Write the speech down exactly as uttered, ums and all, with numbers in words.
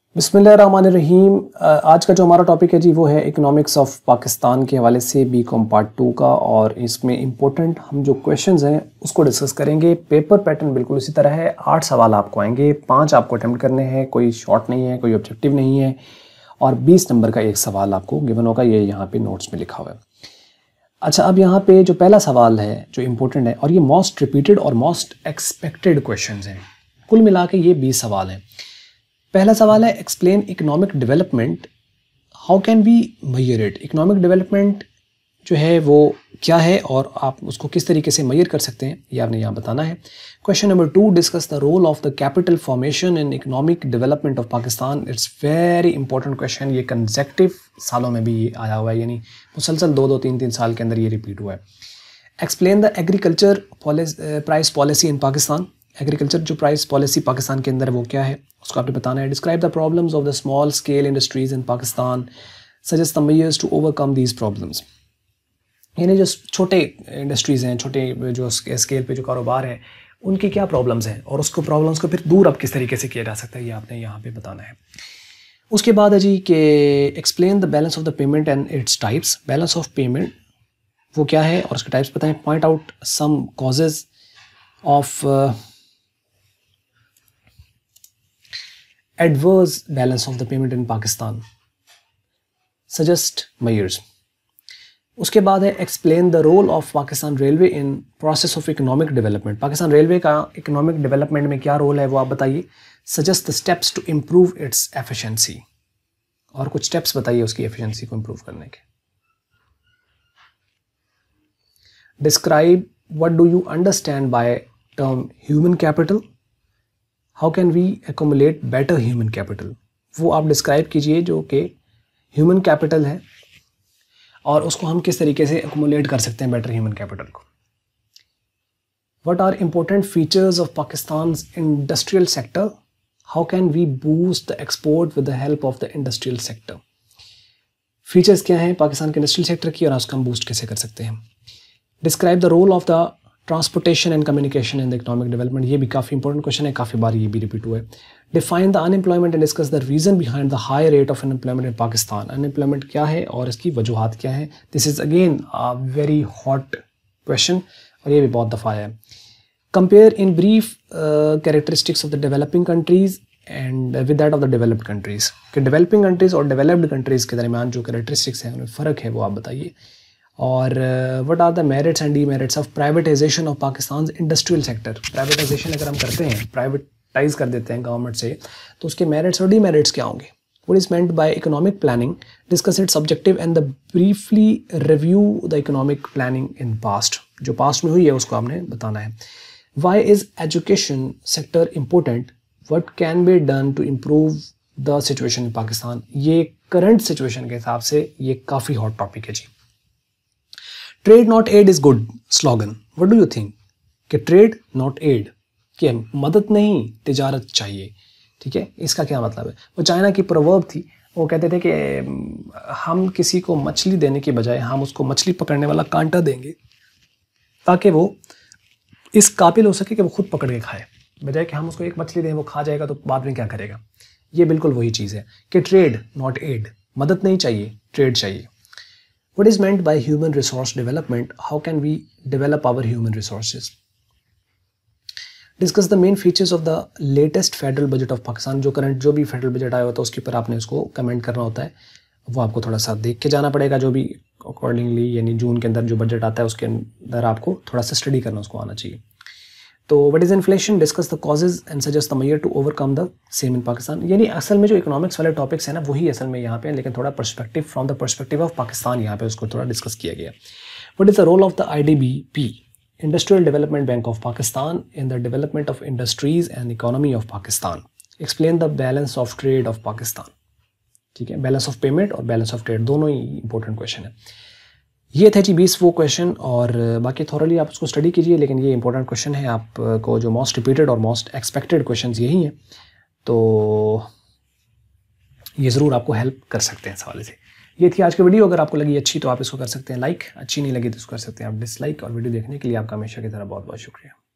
बिस्मिल्लाहिर्रहमानिर्रहीम। आज का जो हमारा टॉपिक है जी वो है इकोनॉमिक्स ऑफ पाकिस्तान के हवाले से बी कॉम पार्ट टू का, और इसमें इम्पोर्टेंट हम जो क्वेश्चंस हैं उसको डिस्कस करेंगे। पेपर पैटर्न बिल्कुल इसी तरह है, आठ सवाल आपको आएंगे, पाँच आपको अटैम्प्ट करने हैं, कोई शॉर्ट नहीं है, कोई ऑब्जेक्टिव नहीं है, और बीस नंबर का एक सवाल आपको गिवन होगा, ये यहाँ पे नोट्स में लिखा हुआ है। अच्छा, अब यहाँ पे जो पहला सवाल है जो इम्पोर्टेंट है, और ये मोस्ट रिपीटेड और मोस्ट एक्सपेक्टेड क्वेश्चंस हैं, कुल मिला के ये बीस सवाल हैं। पहला सवाल है explain economic development, how can we measure it. Economic development जो है वो क्या है और आप उसको किस तरीके से मेजर कर सकते हैं, ये आपने यहाँ बताना है। Question number two, discuss the role of the capital formation in economic development of Pakistan. It's very important question, ये कंसेक्टिव सालों में भी ये आया हुआ है, यानी मुसलसल दो दो तीन तीन साल के अंदर ये रिपीट हुआ है। Explain the agriculture price policy in Pakistan. Agriculture जो प्राइस पॉलिसी पाकिस्तान के अंदर है वो क्या है, उसको आपने बताना है। Describe the problems of the small scale industries in Pakistan, suggest the measures to overcome these problems. यानी जो छोटे इंडस्ट्रीज़ हैं, छोटे जो स्केल पे जो कारोबार है, उनकी क्या प्रॉब्लम्स हैं और उसको प्रॉब्लम्स को फिर दूर अब किस तरीके से किया जा सकता है, ये आपने यहाँ पे बताना है। उसके बाद है जी कि explain the balance of the payment and its types. Balance of payment वो क्या है और उसके टाइप्स बताएं। Point out some causes of adverse balance of the payment in Pakistan, suggest measures। उसके बाद है explain the role of Pakistan Railway in process of economic development। Pakistan railway का इकोनॉमिक डेवलपमेंट में क्या रोल है वो आप बताइए। suggest the steps to improve its efficiency, और कुछ स्टेप्स बताइए उसकी एफिशिएंसी को इम्प्रूव करने के। describe what do you understand by term human capital, how can we accumulate better human capital. वो आप डिस्क्राइब कीजिए जो कि ह्यूमन कैपिटल है और उसको हम किस तरीके से एकोमुलेट कर सकते हैं बेटर ह्यूमन कैपिटल को। What are important features of Pakistan industrial sector, how can we boost the export with the help of the industrial sector. Features क्या हैं पाकिस्तान के इंडस्ट्रियल सेक्टर की और उसको हम बूस्ट कैसे कर सकते हैं। Describe the role of the transportation and communication in the economic development, ये भी काफ़ी इंपॉर्टेंट क्वेश्चन है, काफ़ी बार ये भी रिपीट हुआ है। Define the unemployment and discuss the reason behind the high rate of unemployment in Pakistan. Unemployment क्या है और इसकी वजूहात क्या है। This is again a very hot question और ये भी बहुत दफ़ा है। Compare in brief characteristics of the developing countries and with that of the developed countries, कि डेवलपिंग कंट्रीज़ और डेवलप्ड कंट्रीज़ के दरमियान जो कैरेक्टरिस्टिक्स हैं उनमें फ़र्क है वो आप बताइए। और what are the merits and demerits of privatisation of Pakistan industrial sector. Privatisation अगर हम करते हैं, प्राइवेटाइज कर देते हैं गवर्नमेंट से, तो उसके मेरिट्स और डीमेरिट्स क्या होंगे। What is meant by economic planning, discuss its objective and the briefly review the economic planning in past, जो पास्ट में हुई है उसको आपने बताना है। Why is education sector important, what can be done to improve the situation in Pakistan. ये current situation के हिसाब से ये काफ़ी हॉट टॉपिक है जी। Trade not aid is good slogan, what do you think. कि ट्रेड नॉट एड, कि मदद नहीं तिजारत चाहिए, ठीक है, इसका क्या मतलब है। वो चाइना की प्रोवर्ब थी, वो कहते थे कि हम किसी को मछली देने के बजाय हम उसको मछली पकड़ने वाला कांटा देंगे ताकि वो इस काबिल हो सके कि वो खुद पकड़ के खाए, बजाय कि हम उसको एक मछली दें वो खा जाएगा तो बाद में क्या करेगा। ये बिल्कुल वही चीज़ है कि ट्रेड नॉट एड, मदद नहीं चाहिए, ट्रेड चाहिए। What is meant by human resource development? How can we develop our human resources? Discuss the main features of the latest federal budget of Pakistan. जो करंट जो भी फेडरल बजट आया होता है उसके ऊपर आपने उसको कमेंट करना होता है, वो आपको थोड़ा सा देख के जाना पड़ेगा। जो भी अकॉर्डिंगली यानी जून के अंदर जो बजट आता है उसके अंदर आपको थोड़ा सा स्टडी करना उसको आना चाहिए। तो what is inflation, discuss the causes and suggest the measure to overcome the same in Pakistan. यानी असल में जो इकोनॉमिक्स वाले टॉपिक्स हैं ना वही असल में यहाँ पे, लेकिन थोड़ा perspective from the perspective of Pakistan यहाँ पे उसको थोड़ा डिस्कस किया गया। What is the role of the I D B P, industrial development bank of Pakistan, in the development of industries and economy of Pakistan. Explain the balance of trade of Pakistan, ठीक है, balance of payment और balance of trade दोनों ही important question है। ये थे जी बीस वो क्वेश्चन, और बाकी थॉरली आप उसको स्टडी कीजिए, लेकिन ये इंपॉर्टेंट क्वेश्चन है आपको, जो मोस्ट रिपीटेड और मोस्ट एक्सपेक्टेड क्वेश्चन यही हैं, तो ये ज़रूर आपको हेल्प कर सकते हैं इस हवाले से। ये थी आज की वीडियो, अगर आपको लगी अच्छी तो आप इसको कर सकते हैं लाइक, अच्छी नहीं लगी तो इसको कर सकते हैं आप डिसलाइक, और वीडियो देखने के लिए आपका हमेशा की तरह बहुत बहुत शुक्रिया।